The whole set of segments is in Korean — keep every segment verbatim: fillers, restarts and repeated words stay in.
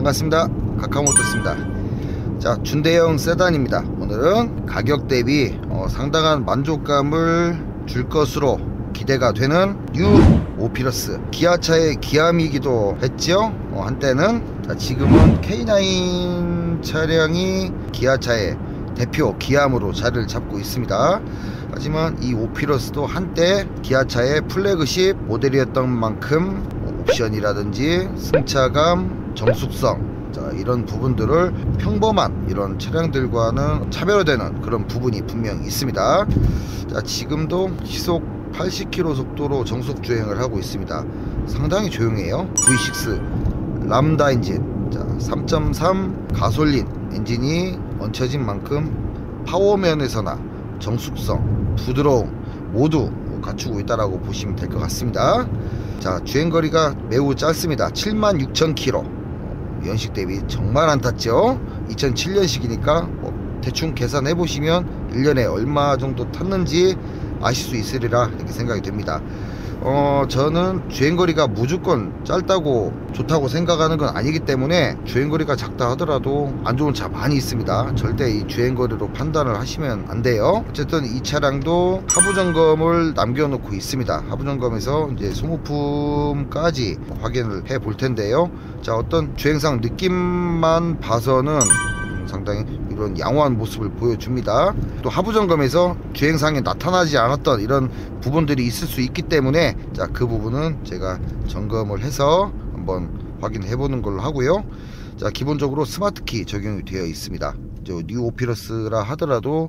반갑습니다. 카카모토스입니다. 자, 준대형 세단입니다. 오늘은 가격 대비 어, 상당한 만족감을 줄 것으로 기대가 되는 뉴 오피러스, 기아차의 기암이기도 했죠. 어, 한때는. 자, 지금은 케이 나인 차량이 기아차의 대표 기암으로 자리를 잡고 있습니다. 하지만 이 오피러스도 한때 기아차의 플래그십 모델이었던 만큼 옵션이라든지 승차감, 정숙성, 자, 이런 부분들을 평범한 이런 차량들과는 차별화되는 그런 부분이 분명히 있습니다. 자, 지금도 시속 팔십 킬로미터 속도로 정속 주행을 하고 있습니다. 상당히 조용해요. 브이 식스 람다 엔진, 자, 삼 점 삼 가솔린 엔진이 얹혀진 만큼 파워 면에서나 정숙성, 부드러움 모두 갖추고 있다라고 보시면 될 것 같습니다. 자, 주행거리가 매우 짧습니다. 칠만 육천 킬로미터. 연식 대비 정말 안 탔죠. 이천칠 년식이니까 뭐 대충 계산해 보시면 일 년에 얼마 정도 탔는지 아실 수 있으리라 이렇게 생각이 됩니다. 어, 저는 주행거리가 무조건 짧다고 좋다고 생각하는 건 아니기 때문에 주행거리가 작다 하더라도 안 좋은 차 많이 있습니다. 절대 이 주행거리로 판단을 하시면 안 돼요. 어쨌든 이 차량도 하부 점검을 남겨놓고 있습니다. 하부 점검에서 이제 소모품까지 확인을 해 볼 텐데요. 자, 어떤 주행상 느낌만 봐서는 상당히 이런 양호한 모습을 보여줍니다. 또 하부 점검에서 주행상에 나타나지 않았던 이런 부분들이 있을 수 있기 때문에, 자, 그 부분은 제가 점검을 해서 한번 확인해 보는 걸로 하고요. 자, 기본적으로 스마트키 적용이 되어 있습니다. 저 뉴 오피러스라 하더라도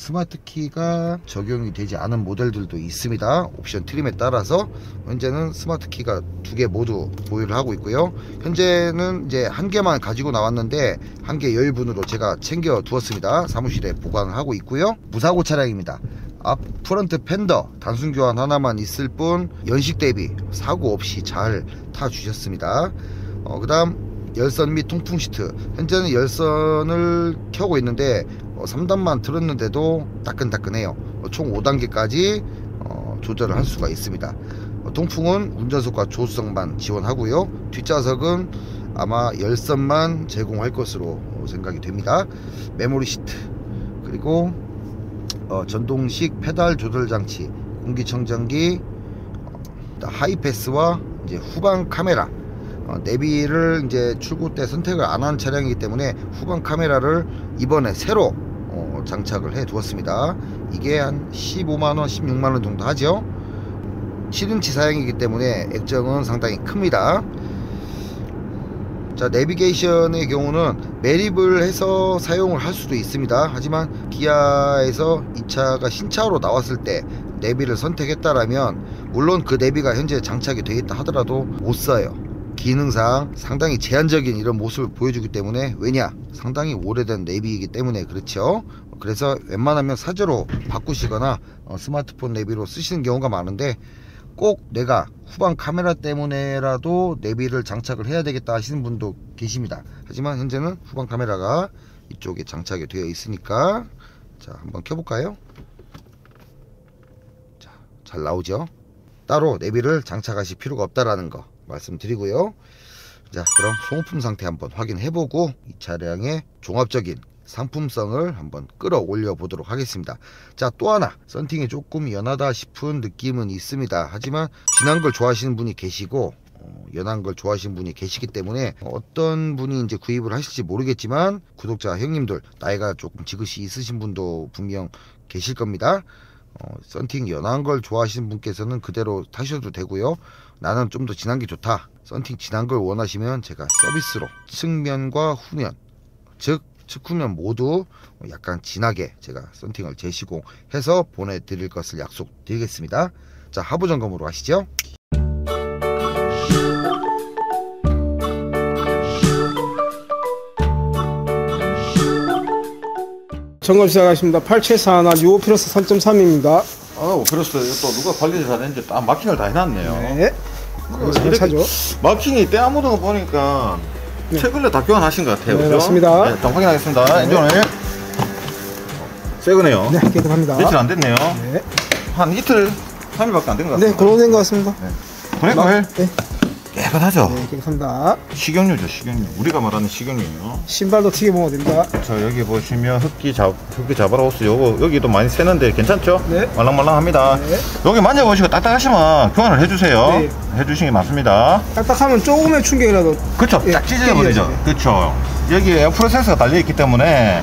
스마트키가 적용이 되지 않은 모델들도 있습니다. 옵션 트림에 따라서. 현재는 스마트키가 두 개 모두 보유를 하고 있고요. 현재는 이제 한 개만 가지고 나왔는데 한 개 여유분으로 제가 챙겨 두었습니다. 사무실에 보관을 하고 있고요. 무사고 차량입니다. 앞 프런트 팬더 단순 교환 하나만 있을 뿐 연식 대비 사고 없이 잘 타주셨습니다. 어, 그 다음 열선 및 통풍 시트, 현재는 열선을 켜고 있는데 어, 삼 단만 틀었는데도 따끈따끈해요. 어, 총 오 단계까지 어, 조절을 할 수가 있습니다. 어, 통풍은 운전석과 조수석만 지원하고요. 뒷좌석은 아마 열선만 제공할 것으로 생각이 됩니다. 메모리 시트, 그리고 어, 전동식 페달 조절 장치, 공기청정기, 어, 하이패스와 이제 후방 카메라. 어, 내비를 이제 출고 때 선택을 안 한 차량이기 때문에 후방 카메라를 이번에 새로 어, 장착을 해 두었습니다. 이게 한 십오만 원, 십육만 원 정도 하죠. 칠 인치 사양이기 때문에 액정은 상당히 큽니다. 자, 내비게이션의 경우는 매립을 해서 사용을 할 수도 있습니다. 하지만 기아에서 이 차가 신차로 나왔을 때 내비를 선택했다라면, 물론 그 내비가 현재 장착이 되어 있다 하더라도 못 써요. 기능상 상당히 제한적인 이런 모습을 보여주기 때문에, 왜냐, 상당히 오래된 내비이기 때문에 그렇죠. 그래서 웬만하면 사저로 바꾸시거나 어, 스마트폰 내비로 쓰시는 경우가 많은데, 꼭 내가 후방 카메라 때문에라도 내비를 장착을 해야 되겠다 하시는 분도 계십니다. 하지만 현재는 후방 카메라가 이쪽에 장착이 되어 있으니까, 자, 한번 켜볼까요? 자, 잘 나오죠. 따로 내비를 장착하실 필요가 없다라는 거 말씀드리고요. 자, 그럼 소모품 상태 한번 확인해보고 이 차량의 종합적인 상품성을 한번 끌어올려 보도록 하겠습니다. 자, 또 하나 썬팅이 조금 연하다 싶은 느낌은 있습니다. 하지만 진한 걸 좋아하시는 분이 계시고 어, 연한 걸 좋아하시는 분이 계시기 때문에 어떤 분이 이제 구입을 하실지 모르겠지만, 구독자 형님들 나이가 조금 지긋이 있으신 분도 분명 계실 겁니다. 어, 썬팅 연한 걸 좋아하시는 분께서는 그대로 타셔도 되고요. 나는 좀 더 진한 게 좋다, 썬팅 진한 걸 원하시면 제가 서비스로 측면과 후면, 즉 측후면 모두 약간 진하게 제가 썬팅을 재시공해서 보내드릴 것을 약속드리겠습니다. 자, 하부 점검으로 가시죠. 점검 시작하겠습니다. 팔칠사일 뉴 오피러스 삼 점 삼입니다. 아, 오피러스 또 누가 관리를 잘했는지 딱 마킹을 다 해놨네요. 네. 그래서 차죠. 마킹이 때 아무도 보니까 네. 최근에 다 교환하신 것 같아요. 네, 그죠? 맞습니다. 네, 일단 확인하겠습니다. 네. 엔진오일 새 거네요. 네, 깨끗합니다. 며칠 안 됐네요. 네. 한 이틀, 삼 일밖에 안 된 것 같습니다. 네, 그런 된 것 같습니다. 네. 보내고 해. 네. 깨끗하죠? 네, 깨끗합니다. 식용유죠, 식용유. 우리가 말하는 식용유요. 신발도 튀겨 먹어도 됩니다. 자, 여기 보시면 흑기 잡, 흑기 잡아라 호스 요거, 여기도 많이 새는데 괜찮죠? 네. 말랑말랑합니다. 네. 여기 만져보시고 딱딱하시면 교환을 해주세요. 네. 해주시는 게 맞습니다. 딱딱하면 조금의 충격이라도 그쵸? 예, 딱 찢어버리죠? 찢어져요. 그쵸? 여기에 프로세서가 달려있기 때문에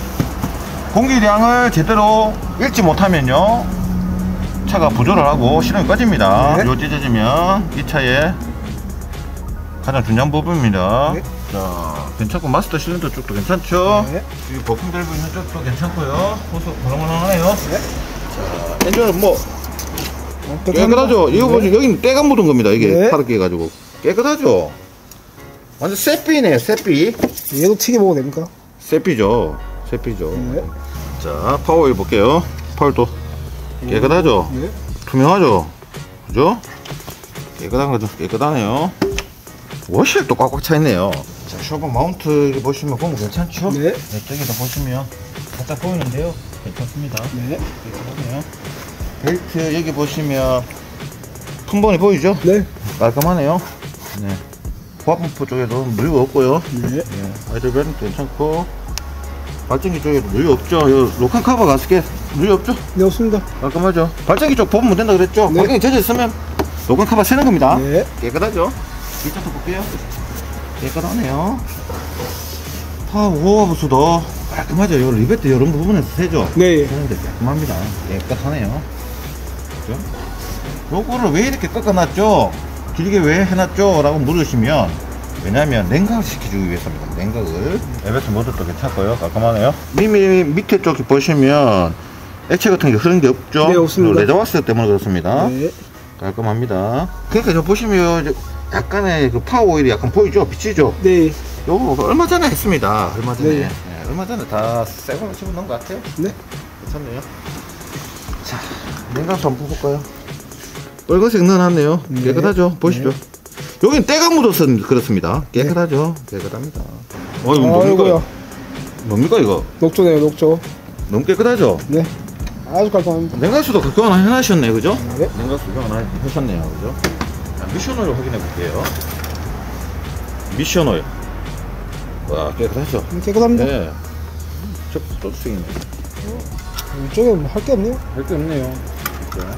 공기량을 제대로 읽지 못하면요 차가 부조를 하고 시동이 꺼집니다. 네. 요 찢어지면 이 차의 가장 중요한 부분입니다. 네. 자, 괜찮고 마스터 실린더 쪽도 괜찮죠? 네. 이 거품 달고 있는 쪽도 괜찮고요. 호수 말랑말랑하네요. 네. 자, 엔진은 뭐 어, 깨끗하죠? 이거 네. 보시면 여기는 때가 묻은 겁니다. 이게 네. 파랗게 해가지고 깨끗하죠? 완전 새삐네요, 새삐. 얘도 튀겨 먹어도 됩니까? 새삐죠, 새삐죠. 네. 자, 파워일 볼게요. 파워도 깨끗하죠? 네. 투명하죠? 그죠? 깨끗한 거죠? 깨끗하네요. 워실도 꽉꽉 차 있네요. 자, 쇼버 마운트 이렇게 보시면 보면 괜찮죠? 네. 이쪽에도 보시면 살짝 보이는데요. 괜찮습니다. 네. 깨끗하네요. 벨트 여기 보시면 품번이 보이죠? 네. 깔끔하네요. 네. 호화펌프 쪽에도 누유가 없고요. 네. 네. 아이들 벨트 괜찮고 발전기 쪽에도 누유 없죠. 요 로칸 카버 갔을 게 누유 없죠? 네, 없습니다. 깔끔하죠. 발전기 쪽 보면 된다 그랬죠? 네. 발전기 젖어 있으면 로칸 카버 새는 겁니다. 네. 깨끗하죠? 뒷쪽도 볼게요. 깨끗하네요. 파워 부수도 깔끔하죠. 요 리베트 이런 부분에서 새죠? 네. 새는데 깔끔합니다. 깨끗하네요. 그죠? 요거를 왜 이렇게 꺾어놨죠? 길게 왜 해놨죠? 라고 물으시면 왜냐면 냉각을 시켜주기 위해서입니다. 냉각을. 에베스 모드도 괜찮고요. 깔끔하네요. 미미 밑에 쪽에 보시면 액체 같은 게 흐른 게 없죠? 네, 없습니다. 레저왁스 때문에 그렇습니다. 네. 깔끔합니다. 그러니까 저 보시면 이제 약간의 그 파워 오일이 약간 보이죠? 비치죠? 네. 요거 얼마 전에 했습니다. 얼마 전에. 네. 네, 얼마 전에 다 새거로 집어넣은 것 같아요. 네. 괜찮네요. 자, 냉각수 한번 볼까요? 빨간색 넣어놨네요. 네. 깨끗하죠? 보시죠. 네. 여긴 때가 묻어서 그렇습니다. 깨끗하죠? 깨끗합니다. 어, 이거 뭡니까? 아이고야. 뭡니까, 이거? 녹조네요, 녹조. 너무 깨끗하죠? 네. 아주 깔끔합니다. 냉각수도 교환 해놨셨네, 그죠? 네. 냉각수 교환 하셨네요, 그죠? 자, 미션 오일 확인해 볼게요. 미션 오일. 와, 깨끗하죠? 음, 깨끗합니다. 네. 저 프로스윙이네. 이쪽에 뭐 할 게 없네요. 할 게 없네요. 진짜.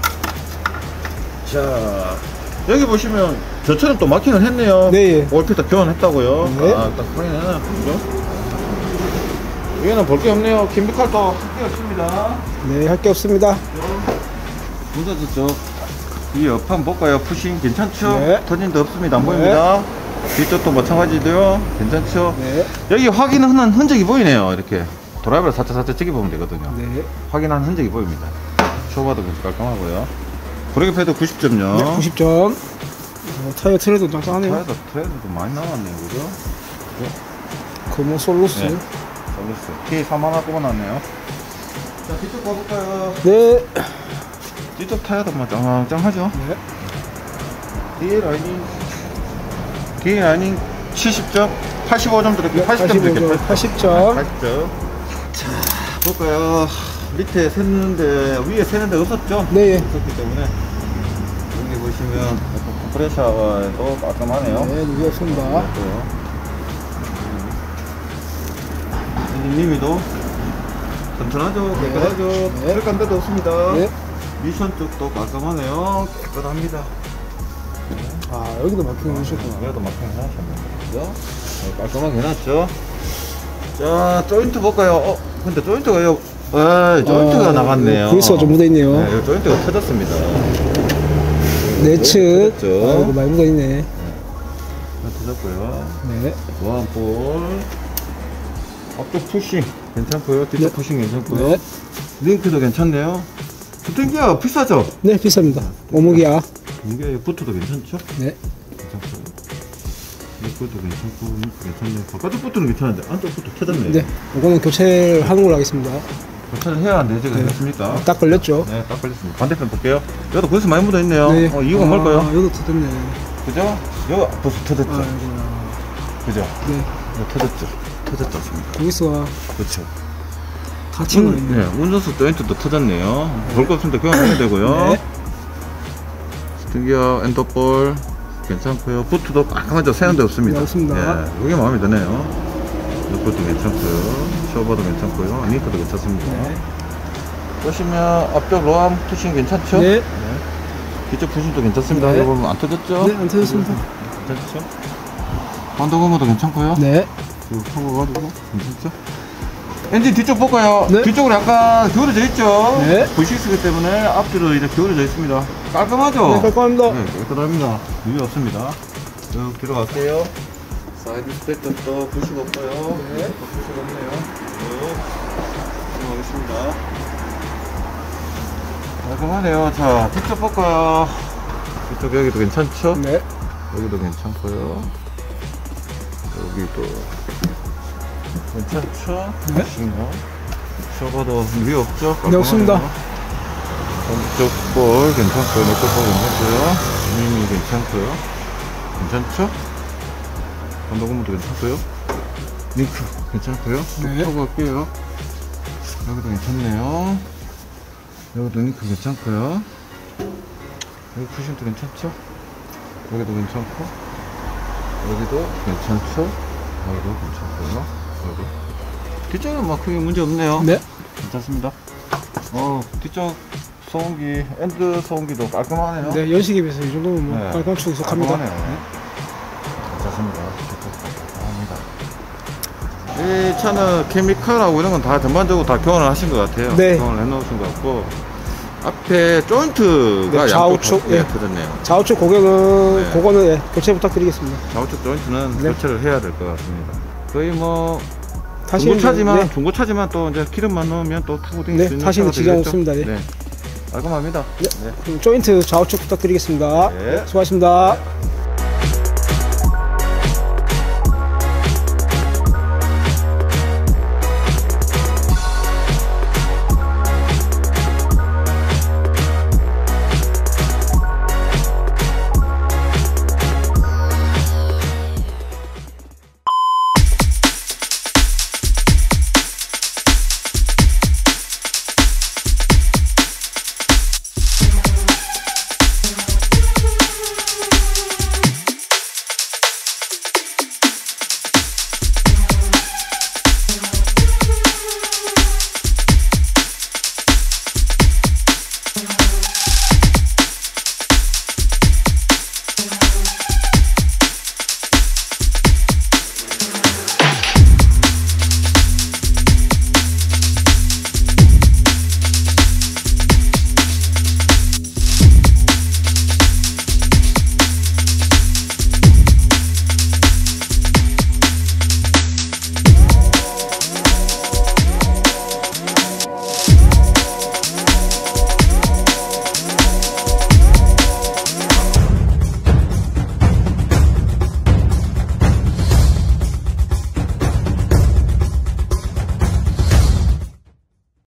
자, 여기 보시면 저처럼 또 마킹을 했네요. 네. 올필터 교환했다고요. 네. 아, 딱 확인해놔. 그죠? 여기는 볼 게 없네요. 김비칼도 할 게 없습니다. 네, 할 게 없습니다. 문자도 쪽. 이 옆 한번 볼까요? 푸싱 괜찮죠? 네. 터진 데 없습니다. 안 네. 보입니다. 뒤쪽도 마찬가지도요. 괜찮죠? 네. 여기 확인하는 흔적이 보이네요. 이렇게 드라이버를 살짝 살짝 찍어보면 되거든요. 네. 확인하는 흔적이 보입니다. 쇼바도 깔끔하고요. 브레이크 패드 구십 점요. 네, 구십 점. 어, 타이어 트레도 짱짱하네요. 타이어도 트레드도 많이 나왔네요. 그죠? 금호 솔루스. 네. 서비스 키 삼 하나 뽑아놨네요. 자, 뒤쪽 봐볼까요? 네. 뒤쪽 타이어도 뭐 짱짱하죠? 네. 뒤에 라이닝 뒤에 라이닝 칠십 점, 팔십오 점 드릴게요. 팔십 점 드릴게요. 팔십 점. 팔십 점. 자, 볼까요? 밑에 샜는데 위에 새는데 없었죠? 네. 없었기 때문에 여기 보시면 컴프레셔도 깔끔하네요. 네, 누구 없습니다. 엔진미미도 튼튼하죠? 깨끗하죠? 네. 혈관 데도 없습니다. 네. 미션 쪽도 깔끔하네요. 깨끗합니다. 아, 여기도 마킹 해주셨구나. 그래도 막상 해놨셨네요. 그죠? 네, 깔끔하게 해놨죠? 자, 조인트 볼까요? 어, 근데 조인트가 요, 에 조인트가 아, 나갔네요. 그리스가 좀 묻어있네요. 네, 요 조인트가 터졌습니다. 내측. 터졌죠? 아이고, 많이 묻어있네. 터졌고요. 네. 보안볼. 앞쪽 푸싱 괜찮고요. 뒤쪽 네. 푸싱 괜찮고요. 네. 링크도 괜찮네요. 부팅기어 비싸죠? 네, 비쌉니다. 오목이야. 이게 부트도 괜찮죠? 네. 괜찮고요. 이것도 괜찮고, 링크 괜찮네요. 바깥쪽 부트는 괜찮은데 안쪽 부트 터졌네요. 네. 이거는 교체를 하는 걸로 하겠습니다. 교체를 해야 안 되지, 네. 그렇습니까? 딱 걸렸죠? 네, 딱 걸렸습니다. 반대편 볼게요. 여기도 벌써 많이 묻어있네요. 네. 어, 이유가 아, 뭘까요? 여기도 터졌네. 그죠? 여기 벌써 터졌죠? 아이고야. 그죠? 네. 이거 터졌죠? 터졌지 않습니까? 거기서 그렇죠. 다 튀고 운, 있네. 네, 운전수 조인트도 터졌네요. 볼 거 없으면 교환해야 되고요. 네. 스팅기어, 엔더볼, 괜찮고요. 부트도 깔끔하죠. 새는 데 없습니다. 네, 없습니다. 예, 이게 마음에 드네요. 옆부도 괜찮고요. 쇼버도 괜찮고요. 링크도 괜찮습니다. 네. 보시면 앞쪽 로암 푸싱 괜찮죠? 네. 뒤쪽 푸싱도 괜찮습니다. 네. 이거 보면 안 터졌죠? 네, 안 터졌습니다. 괜찮죠? 반도 고무도 괜찮고요. 네. 이거 타고가지고 괜찮죠? 엔진 뒤쪽 볼까요? 네. 뒤쪽으로 약간 기울어져 있죠? 네. 브이 식스이기 때문에 앞뒤로 이렇게 기울어져 있습니다. 깔끔하죠? 네, 깔끔합니다. 네, 깨끗합니다. 유리 없습니다. 쭉 뒤로 갈게요. 사이드 스택은 또 부식 없고요. 네. 또 부식 없네요. 쭉 들어가겠습니다. 깔끔하네요. 자, 뒤쪽 볼까요? 뒤쪽 여기도 괜찮죠? 네. 여기도 괜찮고요. 여기도 괜찮죠? 네. 쇼가도 위에 없죠? 네, 없습니다. 왼쪽 볼 괜찮고요. 내쪽 볼 괜찮고요. 미미 괜찮고요. 괜찮죠? 반도고무도 괜찮고요. 링크 괜찮고요. 네. 쭉 갈게요. 여기도 괜찮네요. 여기도 링크 괜찮고요. 여기 푸심도 괜찮죠? 여기도 괜찮고, 여기도 괜찮죠? 여기도 괜찮고요. 여기 뒤쪽은 뭐 크게 문제 없네요. 네. 괜찮습니다. 어, 뒤쪽 소음기, 엔드 소음기도 깔끔하네요. 네, 연식에 비해서 이 정도면 뭐 네. 깔끔하고 속합니다. 깔끔하네요. 괜찮습니다. 깔끔합니다. 이 차는 케미칼하고 이런 건 다 전반적으로 다 교환을 하신 것 같아요. 네. 교환을 해놓으신 것 같고, 앞에 조인트가 네, 좌우측, 양쪽 다, 예, 예. 터졌네요. 좌우측 고경은 네. 그거는 예, 교체 부탁드리겠습니다. 좌우측 조인트는 네. 교체를 해야 될 것 같습니다. 거의 뭐 다시 중고차지만 네. 중고차지만 또 이제 기름만 넣으면 또 타고 다닐 네, 수 있는 다시는 차가 지장 되겠죠? 없습니다. 네. 네. 깔끔합니다. 네. 네. 그럼 조인트 좌우측 부탁드리겠습니다. 네. 수고하셨습니다.